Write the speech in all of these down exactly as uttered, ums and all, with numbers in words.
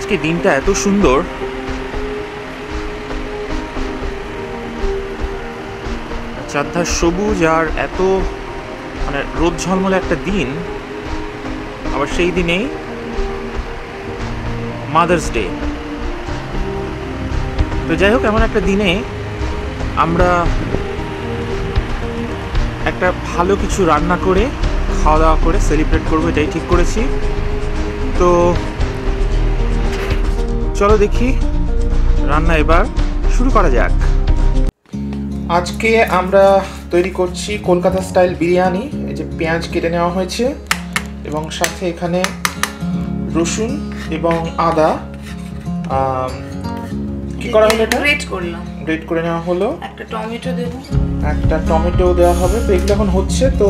আজকে দিনটা এত সুন্দর, চারধার সবুজ আর এত মানে রোদ ঝলমলে একটা দিন, আবার সেই দিনেই মাদার্স ডে। তো যাই হোক, এমন একটা দিনে আমরা একটা ভালো কিছু রান্না করে খাওয়া দাওয়া করে সেলিব্রেট করবো, এটাই ঠিক করেছি। তো চলো দেখি রান্না এবার শুরু করা যাক। আজকে আমরা তৈরি করছি কলকাতা স্টাইল বিরিয়ানি। এই যে পেঁয়াজ কেটে নেওয়া হয়েছে এবং সাথে এখানে রসুন এবং আদা কি করা হলো, এটা গ্রেট করলাম, গ্রেট করে নেওয়া হলো। একটা টমেটো দেব, একটা টমেটো দেওয়া হবে। তো এগুলো এখন হচ্ছে, তো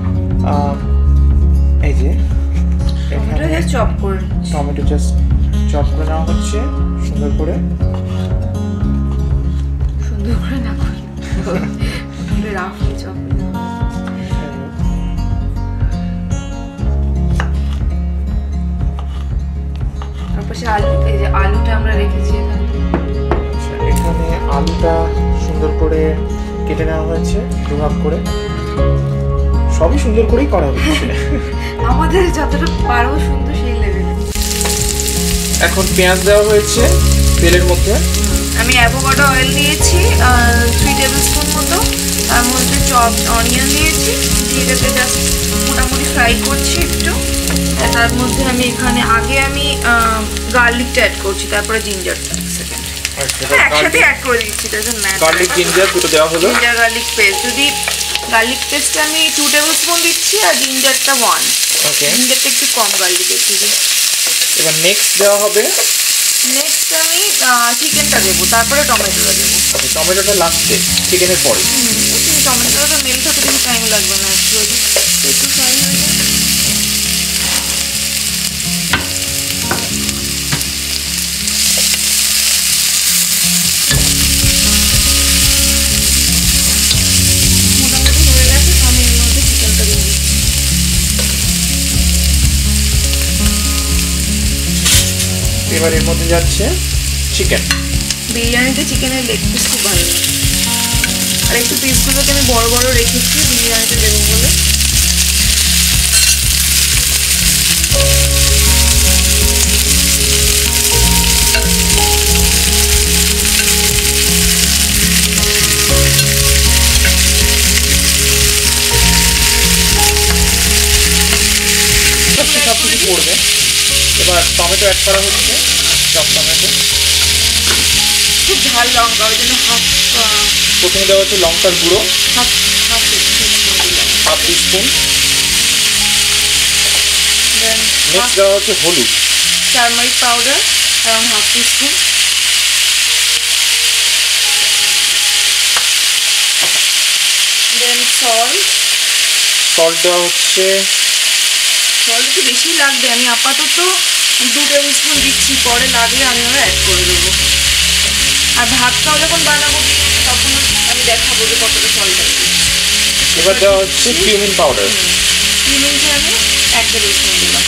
এই যে টমেটো জাস্ট চপ করে টমেটো জাস্ট চপ করে নেওয়া হচ্ছে সুন্দর করে। সুন্দর করে না করে রাফলি চপ। তারপর সে আলু, এই যে আলুটা আমরা রেখেছি এখানে, এখানে আলুটা সুন্দর করে কেটে নেওয়া হয়েছে দুভাগ করে। সবই সুন্দর করেই করা হচ্ছে, আমাদের যতটা পারবো সুন্দর সেই লেভেলে। এখন পেঁয়াজ দেওয়া হয়েছে তেলের মধ্যে। আমি অ্যাভোকাডো অয়েল দিয়েছি থ্রি টেবিল স্পুন মতো, তার মধ্যে চপ অনিয়ন দিয়েছি, দিয়ে এটাকে জাস্ট মোটামুটি ফ্রাই করছি একটু। তার মধ্যে আমি এখানে আগে আমি গার্লিকটা অ্যাড করছি, তারপরে জিঞ্জারটা সেকেন্ড একসাথে অ্যাড করে দিচ্ছি। গার্লিক জিঞ্জার দুটো দেওয়া হলো। জিঞ্জার গার্লিক পেস্ট, যদি গার্লিক পেস্টটা আমি টু টেবিল স্পুন দিচ্ছি আর জিঞ্জারটা ওয়ান। ওকে, জিঞ্জারটা একটু কম গার্লিক দিচ্ছি। এবার নেক্সট দেওয়া হবে, নেক্সট আমি চিকেনটা দেবো, তারপরে টমেটোটা দেবো। ওকে, টমেটোটা লাস্টে চিকেনের পরে। টমেটোটা মেল্ট হতে বেশি টাইম লাগবে না, অ্যাকচুয়ালি একটু ফ্রাই হয়ে যাবে। মোটামুটি হয়ে গেছে, আমি এর মধ্যে চিকেনটা দিয়ে দিচ্ছি। এবার এর মধ্যে যাচ্ছে চিকেন। বিরিয়ানিতে চিকেনের লেগ পিস খুব ভালো লাগে, আর একটু পিসগুলোকে আমি বড় বড় রেখেছি বিরিয়ানিতে দেবো বলে। সব কিছু পড়বে। এবার টমেটো অ্যাড করা হচ্ছে, চপ টমেটো। খুব ঝাল লঙ্কা, ওই জন্য হাফ প্রথমে দেওয়া হচ্ছে লঙ্কার গুঁড়ো half half half teaspoon. Then next দেওয়া হচ্ছে হলুদ, turmeric powder around half teaspoon. Then salt, salt দেওয়া হচ্ছে, সল্ট একটু বেশি লাগবে, আমি আপাতত দু টেবিল স্পুন দিচ্ছি, পরে লাগলে আমি আবার অ্যাড করে দেবো। আর ভাতটাও যখন বানাবো তখন আমি দেখাবো যে কতটা সল্ট লাগবে। এবার দেওয়া হচ্ছে কিউমিন পাউডার। কিউমিনটা আমি এক টেবিল স্পুন দিলাম।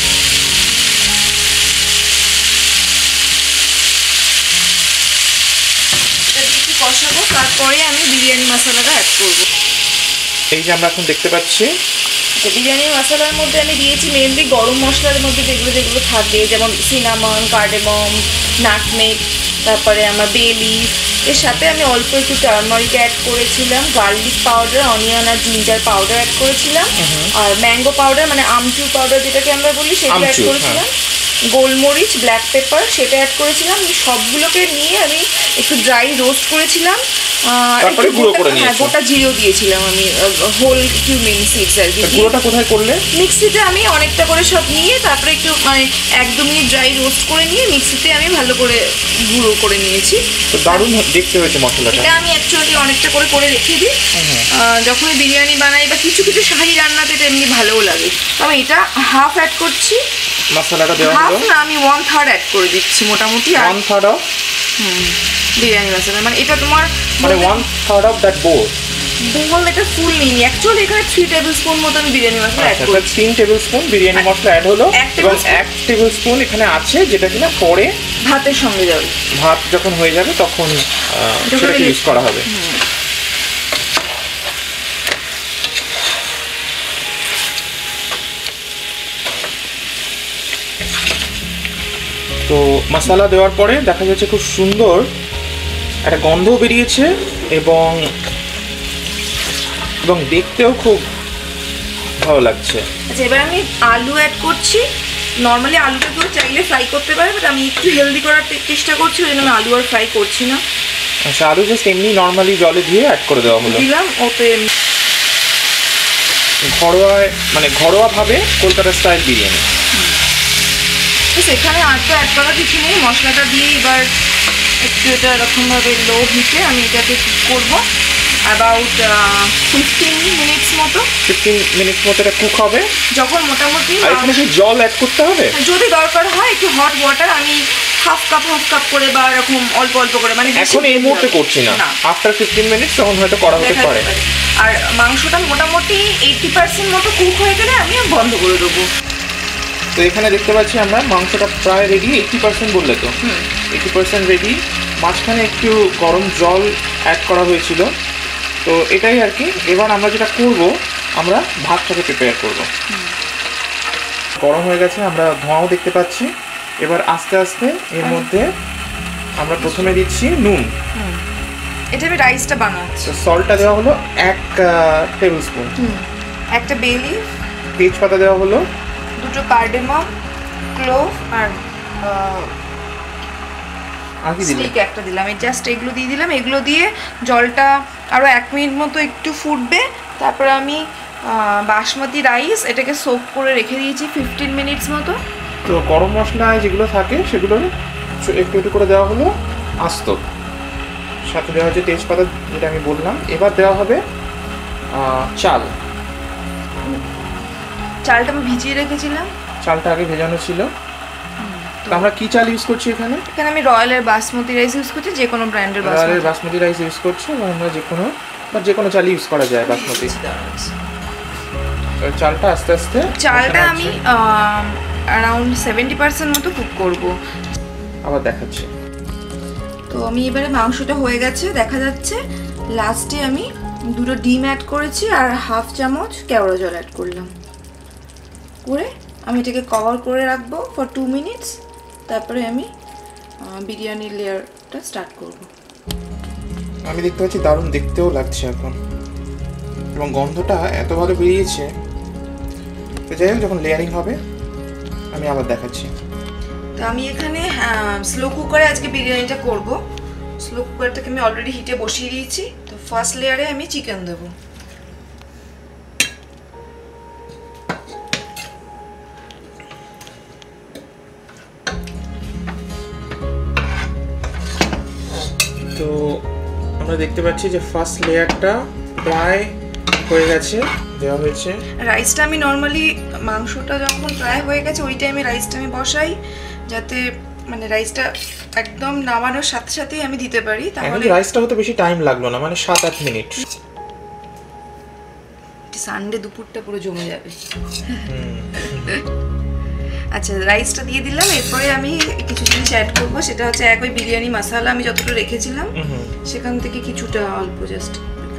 এটা দিয়ে একটু কষাবো, তারপরে আমি বিরিয়ানি মশলাটা অ্যাড করবো। এই যে আমরা এখন দেখতে পাচ্ছি, বিরিয়ানি মশলার মধ্যে আমি দিয়েছি মেনলি গরম মশলার মধ্যে যেগুলো যেগুলো থাকে, যেমন সিনামন, কার্ডামম, নাটমেগ, তারপরে আমার বে লিফ। এর সাথে আমি অল্প একটু টারমারিক অ্যাড করেছিলাম, গার্লিক পাউডার, অনিয়ন আর জিঞ্জার পাউডার অ্যাড করেছিলাম, আর ম্যাঙ্গো পাউডার মানে আমচুর পাউডার যেটাকে আমরা বলি সেটা অ্যাড করেছিলাম, গোলমরিচ, ব্ল্যাক পেপার সেটা অ্যাড করেছিলাম। সবগুলোকে নিয়ে আমি একটু ড্রাই রোস্ট করেছিলাম, তারপরে গুঁড়ো করে নিয়েছি। গোটা জিরেও দিয়েছিলাম আমি, হোল কিউমিন সিডস আর কি। গুঁড়োটা কোথায় করলে? মিক্সিতে আমি অনেকটা করে সব নিয়ে তারপরে একটু মানে এক দু মিনিট ড্রাই রোস্ট করে নিয়ে মিক্সিতে আমি ভালো করে গুঁড়ো করে নিয়েছি। তো দারুণ দেখতে হয়েছে মশলাটা। এটা আমি অ্যাকচুয়ালি অনেকটা করে করে রেখে দিই, যখন বিরিয়ানি বানাই বা কিছু কিছু শাহি রান্নাতে এটা এমনি ভালোও লাগে। তো আমি এটা হাফ অ্যাড করছি, মশলাটা দেওয়া হলো। হাফ না, আমি ওয়ান থার্ড অ্যাড করে দিচ্ছি মোটামুটি। One third of hmm biryani masala মানে এটা তোমার মানে one third of that bowl. Bowl এটা ফুল নিইনি, অ্যাকচুয়ালি এখানে থ্রি টেবিল স্পুন মতন বিরিয়ানি মশলা অ্যাড করি। তিন tablespoon biryani masala add হলো এবং এক টেবিল স্পুন এখানে আছে যেটা কিনা পরে ভাতের সঙ্গে যাবে, ভাত যখন হয়ে যাবে তখন সেটা ইউজ করা হবে। তো মশলা দেওয়ার পরে দেখা যাচ্ছে খুব সুন্দর একটা গন্ধ বেরিয়েছে এবং এবং দেখতেও খুব ভালো লাগছে। আচ্ছা এবার আমি আলু অ্যাড করছি। নর্মালি আলুটা কেউ চাইলে ফ্রাই করতে পারে, বাট আমি একটু হেলদি করার চেষ্টা করছি, ওই জন্য আমি আলু আর ফ্রাই করছি না। আচ্ছা আলু জাস্ট এমনি নর্মালি জলে দিয়ে অ্যাড করে দেওয়া হলো, দিলাম ওতে ঘরোয়া মানে ঘরোয়াভাবে কলকাতা স্টাইল বিরিয়ানি। সেখানে আর তো অ্যাড করার কিছু নেই, মশলাটা দিয়ে এবার একটু এটা এরকমভাবে লো হিটে আমি এটাকে কুক করবো অ্যাবাউট ফিফটিন মিনিটস মতো। ফিফটিন মিনিটস মতো এটা কুক হবে। যখন মোটামুটি এখানে কি জল অ্যাড করতে হবে? যদি দরকার হয় একটু হট ওয়াটার আমি হাফ কাপ হাফ কাপ করে বা এরকম অল্প অল্প করে, মানে এখন এই মুহূর্তে করছি না, আফটার ফিফটিন মিনিটস তখন হয়তো করা হতে পারে। আর মাংসটা মোটামুটি এইটি পার্সেন্ট মতো কুক হয়ে গেলে আমি বন্ধ করে দেবো। তো এখানে দেখতে পাচ্ছি আমরা মাংসটা প্রায় রেডি, এইটি পার্সেন্ট বললে তো, এইটি পার্সেন্ট রেডি। মাঝখানে একটু গরম জল অ্যাড করা হয়েছিল, তো এটাই আর কি। এবার আমরা যেটা করব, আমরা ভাতটাকে প্রিপেয়ার করব। গরম হয়ে গেছে, আমরা ধোঁয়াও দেখতে পাচ্ছি। এবার আস্তে আস্তে এর মধ্যে আমরা প্রথমে দিচ্ছি নুন। এটা আমি রাইসটা বানাচ্ছি। সল্টটা দেওয়া হলো এক টেবিল স্পুন, একটা বে লিফ, তেজপাতা দেওয়া হলো, দুটো কার্ডামম, ক্লোভ আর স্টিক একটা দিলাম। এই জাস্ট এগুলো দিয়ে দিলাম। এগুলো দিয়ে জলটা আরও এক মিনিট মতো একটু ফুটবে। তারপরে আমি বাসমতি রাইস এটাকে সোক করে রেখে দিয়েছি ফিফটিন মিনিটস মতো। তো গরম মশলায় যেগুলো থাকে সেগুলো একটু একটু করে দেওয়া হলো আস্ত, সাথে দেওয়া হচ্ছে তেজপাতা যেটা আমি বললাম। এবার দেওয়া হবে চাল। চালটা আমি ভিজিয়ে রেখেছিলাম, চালটা আগে ভেজানো ছিল। আমরা কি চাল ইউজ করছি এখানে? এখানে আমি রয়্যালের বাসমতি রাইস ইউজ করছি, যে কোনো ব্র্যান্ডের রয়্যালের বাসমতি রাইস ইউজ করছি, বা আমরা যে কোনো বা যে কোনো চাল ইউজ করা যায় বাসমতি। চালটা আস্তে আস্তে চালটা আমি অ্যারাউন্ড সেভেন্টি পার্সেন্ট মতো কুক করব। আবার দেখাচ্ছি। তো আমি এবারে মাংসটা হয়ে গেছে দেখা যাচ্ছে। লাস্টে আমি দুটো ডিম অ্যাড করেছি আর হাফ চামচ কেওড়া জল অ্যাড করলাম, করে আমি এটাকে কভার করে রাখবো ফর টু মিনিটস। তারপরে আমি বিরিয়ানির লেয়ারটা স্টার্ট করব। আমি দেখতে পাচ্ছি দারুণ দেখতেও লাগছে এখন, এবং গন্ধটা এত ভালো বেরিয়েছে। তো যাই হোক, যখন লেয়ারিং হবে আমি আবার দেখাচ্ছি। তো আমি এখানে স্লো কুকারে আজকে বিরিয়ানিটা করব। স্লো কুকারটাকে আমি অলরেডি হিটে বসিয়ে দিয়েছি। তো ফার্স্ট লেয়ারে আমি চিকেন দেবো। তো আমরা দেখতে পাচ্ছি যে ফার্স্ট লেয়ারটা প্রায় হয়ে গেছে, দেওয়া হয়েছে। রাইসটা আমি নর্মালি মাংসটা যখন প্রায় হয়ে গেছে ওই টাইমে রাইসটা আমি বসাই, যাতে মানে রাইসটা একদম নামানোর সাথে সাথেই আমি দিতে পারি। তাহলে রাইসটা হতে বেশি টাইম লাগলো না, মানে সাত আট মিনিট। সানডে দুপুরটা পুরো জমে যাবে। আচ্ছা রাইসটা দিয়ে দিলাম। এরপরে আমি কিছু জিনিস অ্যাড করবো, সেটা হচ্ছে এক ওই বিরিয়ানি মশলা আমি যতটা রেখেছিলাম সেখান থেকে কিছুটা অল্প জাস্ট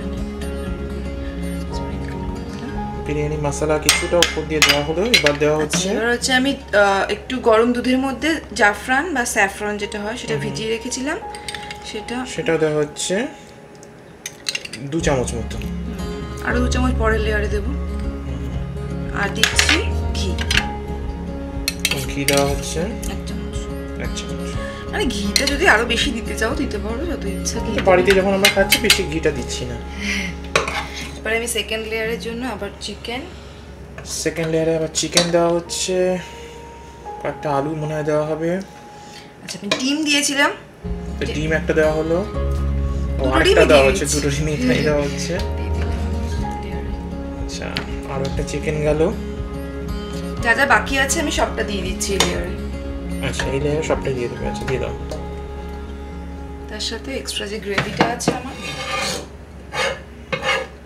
বিরিয়ানি মশলা কিছুটা উপর দিয়ে দেওয়া হলো। এবার দেওয়া হচ্ছে এবার হচ্ছে আমি একটু গরম দুধের মধ্যে জাফরান বা স্যাফরন যেটা হয় সেটা ভিজিয়ে রেখেছিলাম, সেটা সেটাও দেওয়া হচ্ছে দু চামচ মতো। আরো দু চামচ পরে লেয়ারে দেব। আর দিচ্ছি ঘি। ঘি দেওয়া হচ্ছে এক চামচ। এক চামচ মানে ঘিটা যদি আরো বেশি দিতে চাও দিতে পারো, যত ইচ্ছা। বাড়িতে যখন আমরা খাচ্ছি বেশি ঘিটা দিচ্ছি না। এবারে আমি সেকেন্ড লেয়ারের জন্য আবার চিকেন। সেকেন্ড লেয়ারে আবার চিকেন দেওয়া হচ্ছে, কয়েকটা আলু মনে হয় দেওয়া হবে। আচ্ছা আমি ডিম দিয়েছিলাম, ডিম একটা দেওয়া হলো। আরেকটা দেওয়া হচ্ছে, দুটো ডিমই এখানে দেওয়া হচ্ছে। আচ্ছা আর একটা চিকেন গেল। যা যা বাকি আছে আমি সবটা দিয়ে দিচ্ছি এই লেয়ারে। আচ্ছা এই লেয়ারে সবটা দিয়ে দেবে। আচ্ছা দিয়ে দাও। তার সাথে এক্সট্রা যে গ্রেভিটা আছে আমার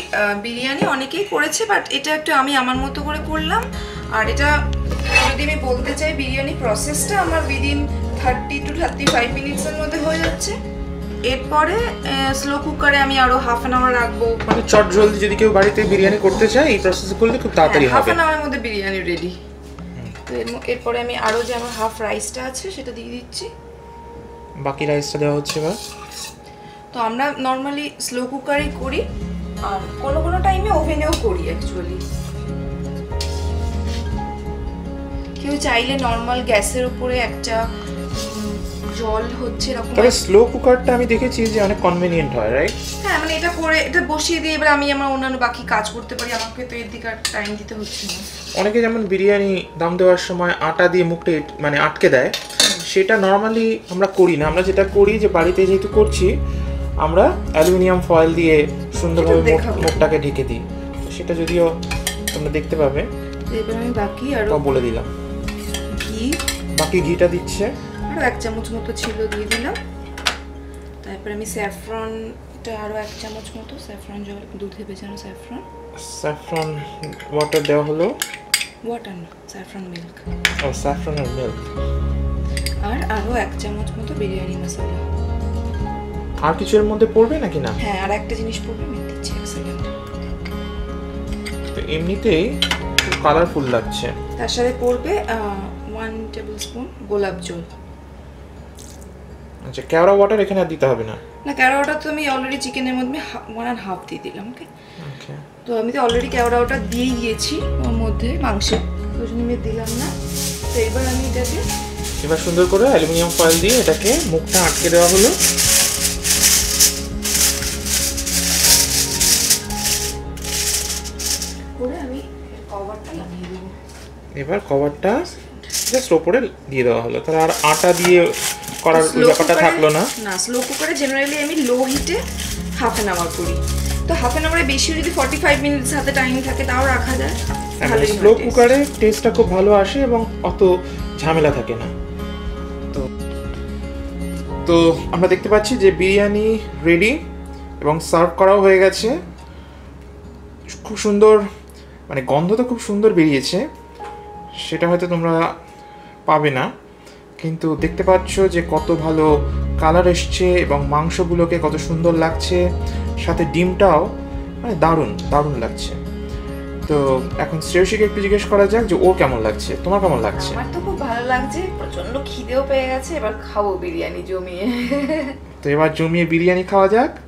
বিরিয়ানি অনেকেই করেছে, বাট এটা একটু আমি আমার মতো করে করলাম। আর এটা যদি আমি বলতে চাই, বিরিয়ানি প্রসেসটা আমার within thirty two thirty five মিনিটসের মধ্যে হয়ে যাচ্ছে। এরপরে স্লো কুকারে আমি আরো হাফ অ্যান আওয়ার রাখবো। মানে চট জলদি যদি কেউ বাড়িতে বিরিয়ানি করতে চায় এই প্রসেস করলে খুব তাড়াতাড়ি হবে। হাফ অ্যান আওয়ারের মধ্যে বিরিয়ানি রেডি। তো এরপরে আমি আরো যে আমার হাফ রাইসটা আছে সেটা দিয়ে দিচ্ছি। বাকি রাইসটা দেওয়া হচ্ছে এবার। তো আমরা নর্মালি স্লো কুকারেই করি, আর কোনো কোনো টাইমে ওভেনেও করি অ্যাকচুয়ালি। কেউ চাইলে নর্মাল গ্যাসের উপরে একটা জল হচ্ছে এরকম। তবে স্লো কুকারটা আমি দেখেছি যে অনেক কনভেনিয়েন্ট হয়, রাইট? হ্যাঁ, মানে এটা করে এটা বসিয়ে দিয়ে এবার আমি আমার অন্যান্য বাকি কাজ করতে পারি, আমাকে তো এর দিকে টাইম দিতে হচ্ছে না। অনেকে যেমন বিরিয়ানি দম দেওয়ার সময় আটা দিয়ে মুখটা মানে আটকে দেয়, সেটা নর্মালি আমরা করি না। আমরা যেটা করি যে বাড়িতে যেহেতু করছি আমরা অ্যালুমিনিয়াম ফয়েল দিয়ে সুন্দরভাবে মুখটাকে ঢেকে দিই। সেটা যদিও তোমরা দেখতে পাবে। এবার আমি বাকি আরো বলে দিলাম ঘি, বাকি ঘিটা দিচ্ছে আরো এক চামচ মতো ছিল দিয়ে দিলাম। তারপর আমি স্যাফরনটা আরো এক চামচ মতো, স্যাফরন জল দুধে ভেজানো স্যাফরন। স্যাফরন ওয়াটার দেওয়া হলো। ওয়াটার না, স্যাফরন মিল্ক। ও স্যাফরন আর মিল্ক। আর আরো এক চামচ মতো বিরিয়ানি মশলা। আর কিছু এর মধ্যে পড়বে নাকি না? হ্যাঁ, আর একটা জিনিস পড়বে, আমি দিচ্ছি এক সেকেন্ড। তো এমনিতেই খুব কালারফুল লাগছে। তার সাথে পড়বে ওয়ান টেবিল স্পুন গোলাপ জল। আচ্ছা, কেওড়া ওয়াটার এখানে আর দিতে হবে না? না, কেওড়া ওয়াটার তো আমি অলরেডি চিকেনের মধ্যে ওয়ান অ্যান্ড হাফ দিয়ে দিলাম। ওকে, ওকে। তো আমি তো অলরেডি কেওড়া ওয়াটার দিয়েই দিয়েছি ওর মধ্যে মাংসে, ওই জন্য আমি দিলাম না। তো এবার আমি এটাকে এবার সুন্দর করে অ্যালুমিনিয়াম ফয়েল দিয়ে এটাকে মুখটা আটকে দেওয়া হলো। করে আমি কভারটা লাগিয়ে দেবো। এবার কভারটা জাস্ট ওপরে দিয়ে দেওয়া হলো। তাহলে আর আটা দিয়ে করার ব্যাপারটা থাকলো না। না, স্লো কুকারে জেনারেলি আমি লো হিটে হাফ অ্যান আওয়ার করি। তো হাফ অ্যান আওয়ারে বেশি যদি ফর্টি ফাইভ মিনিটস হাতে টাইম থাকে তাও রাখা যায়। স্লো কুকারে টেস্টটা খুব ভালো আসে এবং অত ঝামেলা থাকে না। তো তো আমরা দেখতে পাচ্ছি যে বিরিয়ানি রেডি এবং সার্ভ করাও হয়ে গেছে। খুব সুন্দর, মানে গন্ধ তো খুব সুন্দর বেরিয়েছে, সেটা হয়তো তোমরা পাবে না, কিন্তু দেখতে পাচ্ছ যে কত ভালো কালার এসছে এবং মাংসগুলোকে কত সুন্দর লাগছে, সাথে ডিমটাও মানে দারুণ দারুণ লাগছে। তো এখন শ্রেয়সীকে একটু জিজ্ঞেস করা যাক যে ওর কেমন লাগছে, তোমার কেমন লাগছে? আমার তো খুব ভালো লাগছে, প্রচন্ড খিদেও পেয়ে গেছে, এবার খাবো বিরিয়ানি জমিয়ে। তো এবার জমিয়ে বিরিয়ানি খাওয়া যাক।